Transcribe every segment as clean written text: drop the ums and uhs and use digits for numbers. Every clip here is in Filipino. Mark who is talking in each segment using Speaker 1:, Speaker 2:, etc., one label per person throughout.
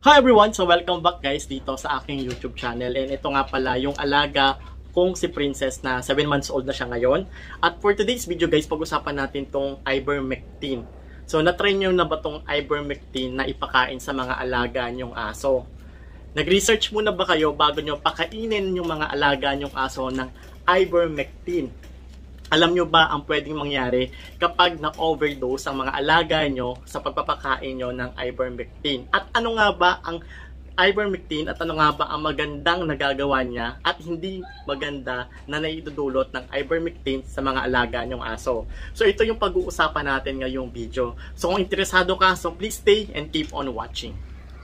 Speaker 1: Hi everyone! So welcome back guys dito sa aking YouTube channel. And ito nga pala yung alaga kong si Princess na 7 months old na siya ngayon. At for today's video guys, pag-usapan natin tong ivermectin. So na-try nyo na ba tong ivermectin na ipakain sa mga alaga nyong aso? Nag-research muna ba kayo bago nyo pakainin yung mga alaga nyong aso ng ivermectin? Alam nyo ba ang pwedeng mangyari kapag na-overdose ang mga alaga nyo sa pagpapakain nyo ng ivermectin? At ano nga ba ang ivermectin at ano nga ba ang magandang nagagawa niya at hindi maganda na naidudulot ng ivermectin sa mga alaga nyong aso? So ito yung pag-uusapan natin ngayong video. So kung interesado ka, so please stay and keep on watching.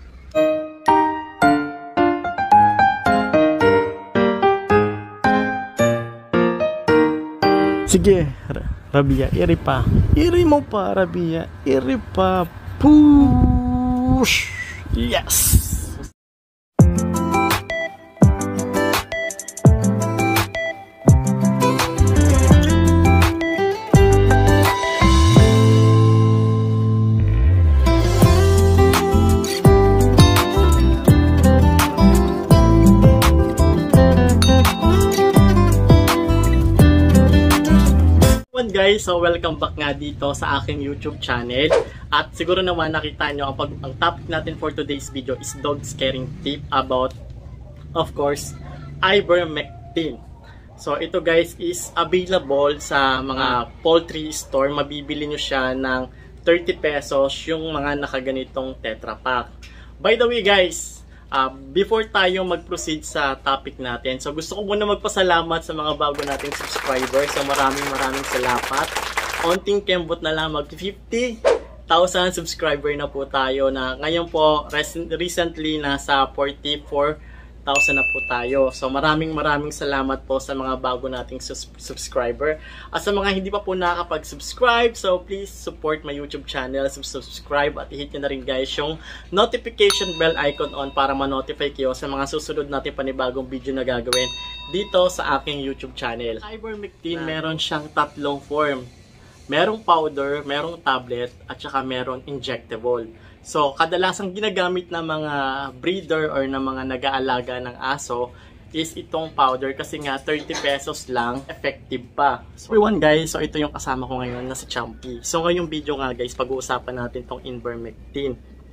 Speaker 1: Sige, Rabia, iri pa. Iri mo pa, Rabia. Iri pa. Push! Yes! Guys, so welcome back nga dito sa aking YouTube channel. At siguro naman nakita nyo ang topic natin for today's video is dog scaring tip about, of course, ivermectin. So ito guys is available sa mga poultry store. Mabibili nyo siya ng 30 pesos yung mga nakaganitong Tetra Pak. By the way guys, before tayo mag-proceed sa topic natin, so gusto ko muna magpasalamat sa mga bago nating subscribers. So maraming salamat. Onting kembot na lang, mag 50,000 subscriber na po tayo, na ngayon po recently nasa 44,000 na po tayo. So maraming salamat po sa mga bago nating subscriber. At sa mga hindi pa po nakakapag-subscribe, so please support my YouTube channel, subscribe at i-hit nyo na rin guys yung notification bell icon on para ma-notify kayo sa mga susunod natin panibagong video na gagawin dito sa aking YouTube channel. Ivermectin, meron siyang tatlong form. Merong powder, merong tablet, at saka merong injectable. So, kadalasang ginagamit ng mga breeder or ng mga nag-aalaga ng aso is itong powder kasi nga 30 pesos lang, effective pa. So, everyone guys, so ito yung kasama ko ngayon na si Champy. So, ngayong video nga guys, pag-uusapan natin tong ivermectin.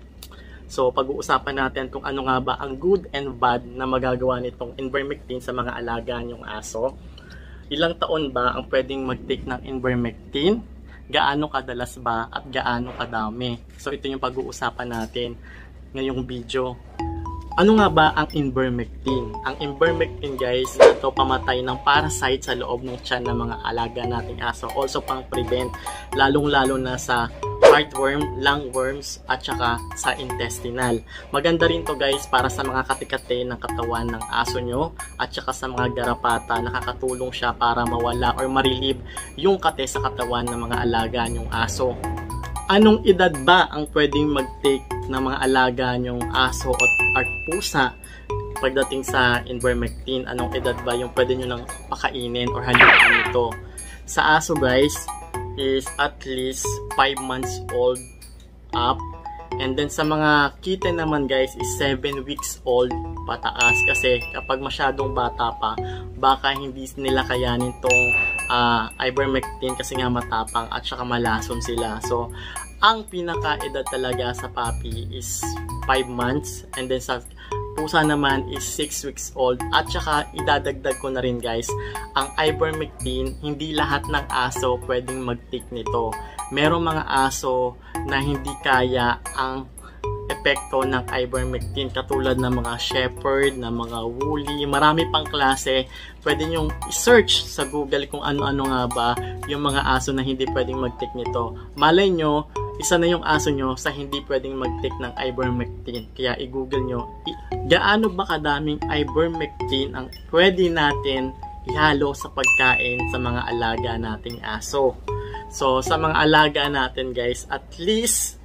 Speaker 1: So, pag-uusapan natin kung ano nga ba ang good and bad na magagawa nitong ivermectin sa mga alaga nyong aso. Ilang taon ba ang pwedeng mag-take ng ivermectin? Gaano kadalas ba at gaano kadami? So ito yung pag-uusapan natin ngayong video. Ano nga ba ang ivermectin? Ang ivermectin guys, ito pamatay ng parasite sa loob ng tiyan ng mga alaga nating aso. Also pang prevent, lalong-lalo na sa heartworm, lungworms, at saka sa intestinal. Maganda rin to guys para sa mga katikate ng katawan ng aso nyo at saka sa mga garapata. Nakakatulong siya para mawala or ma-relieve yung kate sa katawan ng mga alaga nyong aso. Anong edad ba ang pwedeng mag-take ng mga alaga nyong aso at pusa pagdating sa ivermectin? Anong edad ba yung pwede nyo nang pakainin or haluan nito? Sa aso guys is at least 5 months old up. And then sa mga kitten naman guys is 7 weeks old pataas, kasi kapag masyadong bata pa, baka hindi nila kayanin tong ivermectin kasi nga matapang at saka malason sila. So ang pinaka-edad talaga sa puppy is 5 months, and then sa pusa naman is 6 weeks old. At saka idadagdag ko na rin guys, ang ivermectin, hindi lahat ng aso pwedeng mag-take nito. Merong mga aso na hindi kaya ang epekto ng ivermectin, katulad ng mga shepherd, ng mga woolly, marami pang klase. Pwede nyong i-search sa Google kung ano-ano nga ba yung mga aso na hindi pwedeng mag-take nito. Malay nyo, isa na yung aso nyo sa hindi pwedeng mag-take ng ivermectin. Kaya i-google nyo, gaano ba kadaming ivermectin ang pwede natin ihalo sa pagkain sa mga alaga nating aso. So sa mga alaga natin guys, at least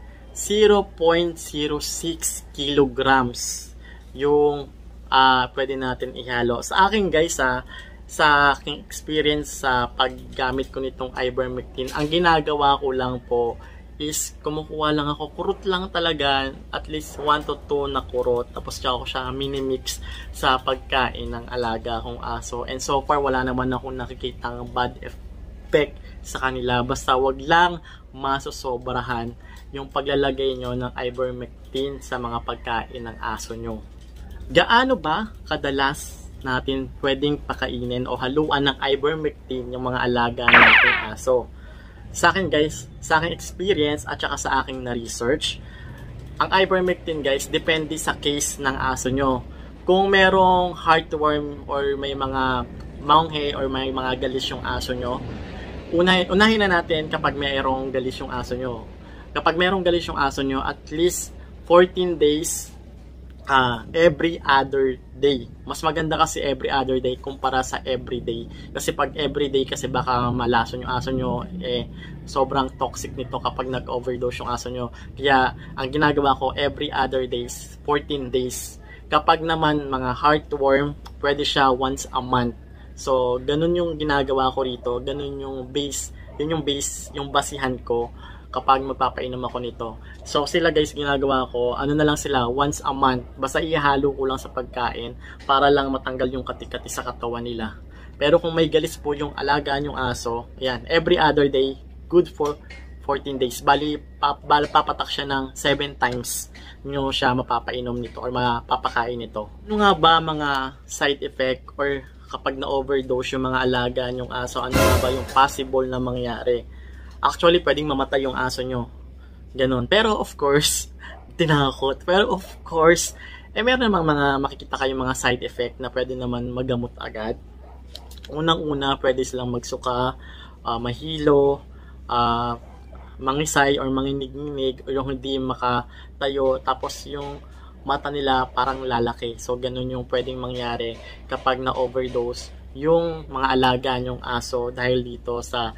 Speaker 1: 0.06 kilograms yung pwede natin ihalo. Sa akin guys, sa aking experience sa paggamit ko nitong ivermectin, ang ginagawa ko lang po is kumukuha lang ako, kurot lang talaga, at least 1 to 2 na kurot, tapos tsaka ko siya mini-mix sa pagkain ng alaga kong aso. And so far, wala naman akong nakikitang bad effect sa kanila. Basta wag lang masosobrahan yung paglalagay nyo ng ivermectin sa mga pagkain ng aso nyo. Gaano ba kadalas natin pwedeng pakainin o haluan ng ivermectin yung mga alaga nating aso? Sa akin guys, sa aking experience at saka sa aking na-research, ang ivermectin guys, depende sa case ng aso nyo. Kung merong heartworm or may mga maunghe or may mga galis yung aso nyo, unahin na natin kapag mayroong galis yung aso nyo. Kapag mayroong galis yung aso nyo, at least 14 days every other day. Mas maganda kasi every other day kumpara sa everyday. Kasi pag everyday kasi baka malason yung aso nyo, sobrang toxic nito kapag nag-overdose yung aso nyo. Kaya ang ginagawa ko every other days, 14 days. Kapag naman mga heartworm, pwede siya once a month. So, ganun yung ginagawa ko rito. Ganun yung base, yung basihan ko kapag magpapainom ako nito. So sila guys, ginagawa ko, ano na lang sila, once a month. Basta ihalo ko lang sa pagkain para lang matanggal yung kati-kati sa katawan nila. Pero kung may galis po yung alagaan yung aso, yan, every other day, good for 14 days. Bali, papatak siya ng 7 times nyo siya mapapainom nito or mapapakain nito. Ano nga ba mga side effect or kapag na-overdose yung mga alaga yung aso, ano nga ba yung possible na mangyari? Actually, pwedeng mamatay yung aso nyo. Ganon. Pero of course, tinakot. Pero of course, meron namang mga makikita kayong mga side effect na pwede naman magamot agad. Unang-una, pwede silang magsuka, mahilo, mangisay or manginig-nginig, o yung hindi makatayo. Tapos yung mata nila parang lalaki. So, ganun yung pwedeng mangyari kapag na-overdose yung mga alaga nyong aso dahil dito sa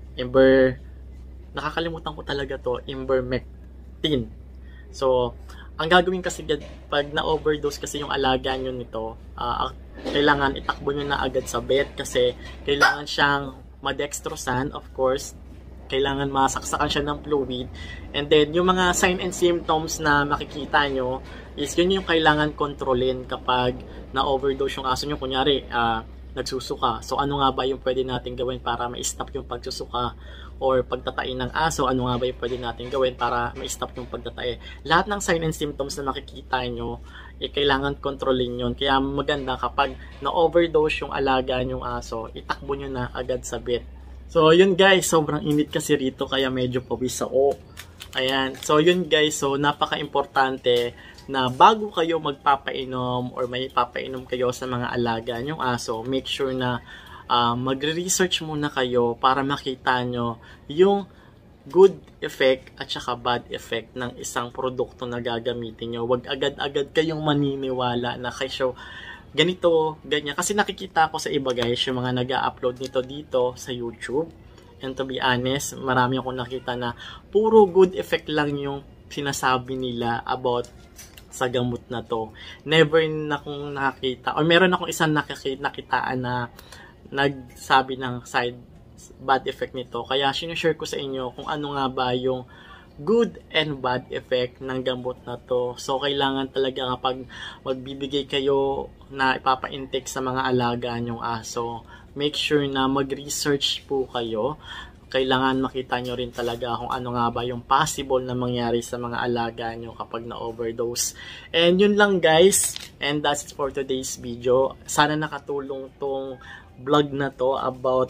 Speaker 1: nakakalimutan ko talaga to, ivermectin. So, ang gagawin kasi pag na-overdose kasi yung alaga nyo nito, kailangan itakbo nyo na agad sa vet kasi kailangan siyang madextrosan, of course. Kailangan masaksakan siya ng fluid. And then, yung mga sign and symptoms na makikita nyo is yun yung kailangan kontrolin kapag na-overdose yung aso nyo. Kunyari, nagsusuka. So, ano nga ba yung pwede natin gawin para ma-stop yung pagsusuka or pagtatai ng aso? Ano nga ba yung pwede natin gawin para ma-stop yung pagtatai? Lahat ng sign and symptoms na makikita nyo, kailangan kontrolin yun. Kaya maganda kapag na-overdose yung alaga yung aso, itakbo nyo na agad sa vet. So, yun guys, sobrang init kasi rito kaya medyo pawis ako. Ayan. So, yun guys, so napaka-importante na bago kayo magpapainom or may papainom kayo sa mga alaga nyong aso, make sure na magre-research muna kayo para makita nyo yung good effect at saka bad effect ng isang produkto na gagamitin nyo. Huwag agad-agad kayong maniniwala na kayo ganito, ganyan. Kasi nakikita ko sa iba guys, yung mga nag-upload nito dito sa YouTube. And to be honest, marami akong nakita na puro good effect lang yung sinasabi nila about sa gamot na to. Never na akong nakakita, or meron akong isang nakitaan na nagsabi ng bad effect nito. Kaya sinishare ko sa inyo kung ano nga ba yung good and bad effect ng gamot na to. So, kailangan talaga kapag magbibigay kayo na ipapa-intake sa mga alaga nyong aso, make sure na mag-research po kayo. Kailangan makita nyo rin talaga kung ano nga ba yung possible na mangyari sa mga alaga nyo kapag na-overdose. And yun lang guys. And that's it for today's video. Sana nakatulong tong vlog na to about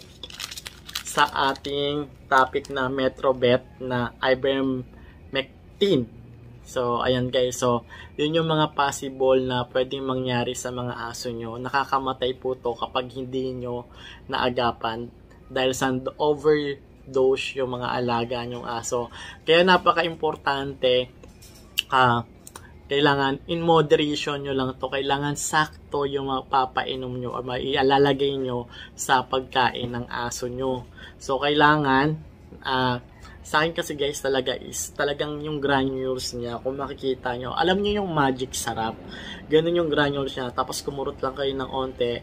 Speaker 1: sa ating topic na Metrovet na ivermectin. So, ayan guys. So, yun yung mga possible na pwedeng mangyari sa mga aso nyo. Nakakamatay po to kapag hindi nyo naagapan dahil sa overdose yung mga alaga nyong aso. Kaya napaka-importante, kailangan in moderation nyo lang to. Kailangan sakto yung mapapainom nyo o maialalagay nyo sa pagkain ng aso nyo. So, kailangan, sa akin kasi guys talaga is talagang yung granules niya, kung makikita nyo, alam nyo yung magic sarap. Ganun yung granules niya. Tapos kumurot lang kayo ng onte.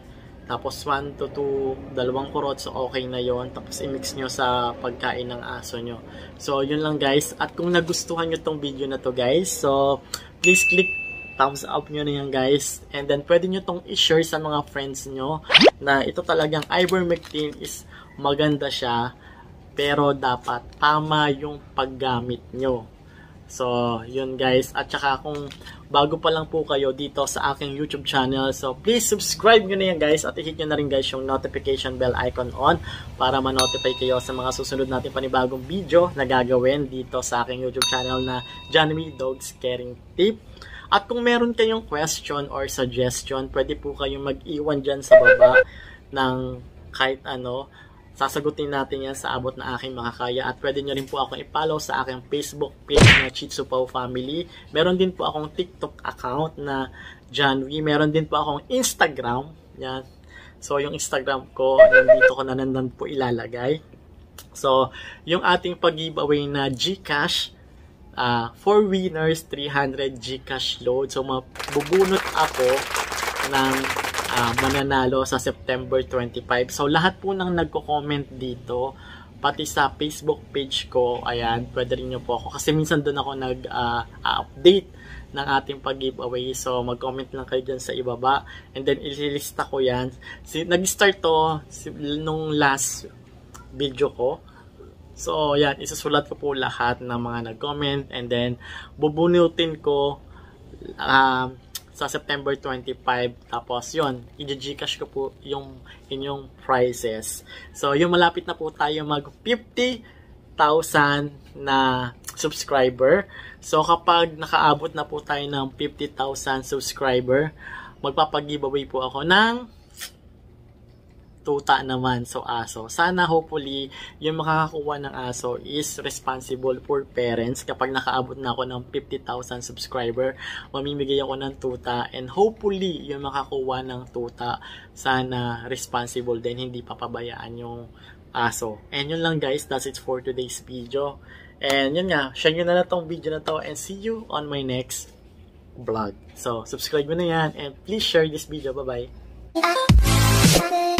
Speaker 1: Tapos 1 to 2, dalawang kurot, so okay na yon. Tapos i-mix nyo sa pagkain ng aso nyo. So yun lang guys. At kung nagustuhan nyo tong video na to guys, so please click thumbs up nyo na yan guys. And then pwede nyo tong i-share sa mga friends nyo na ito talagang ivermectin is maganda siya. Pero dapat tama yung paggamit nyo. So, yun guys. At saka kung bago pa lang po kayo dito sa aking YouTube channel, so please subscribe nyo na yan guys. At i-hit nyo na rin guys yung notification bell icon on para ma-notify kayo sa mga susunod natin panibagong video na gagawin dito sa aking YouTube channel na Johnny Dogs Caring Tip. At kung meron kayong question or suggestion, pwede po kayong mag-iwan dyan sa baba ng kahit ano. Sasagutin natin yan sa abot na aking makakaya. At pwede nyo rin po akong i-follow sa aking Facebook page na Chitsupaw Family. Meron din po akong TikTok account na Janwy. Meron din po akong Instagram. Yan. So, yung Instagram ko, nandito ko na nandan po ilalagay. So, yung ating pag-giveaway na GCash, 4 winners, 300 GCash load. So, mabubunot ako ng mananalo sa September 25. So, lahat po nang nagko-comment dito, pati sa Facebook page ko, ayan, pwede rin nyo po ako. Kasi minsan doon ako nag-update ng ating pag-giveaway. So, mag-comment lang kayo dyan sa ibaba. And then, ililista ko yan. Nag-start to nung last video ko. So, yan, isusulat ko po lahat ng mga nag-comment. And then, bubunutin ko sa September 25, tapos yun, i-gcash ko po yung inyong prizes. So, yung malapit na po tayo mag 50,000 na subscriber. So, kapag nakaabot na po tayo ng 50,000 subscriber, magpapag-giveaway po ako ng tuta naman, so aso. Sana hopefully yung makakakuha ng aso is responsible for parents. Kapag nakaabot na ako ng 50,000 subscriber, mamimigay ako ng tuta, and hopefully yung makakuha ng tuta sana responsible din, hindi papabayaan yung aso. And yun lang guys, that's it for today's video. And yun nga, share nyo na tong video na to, and see you on my next vlog. So subscribe mo na yan, and please share this video. Bye bye.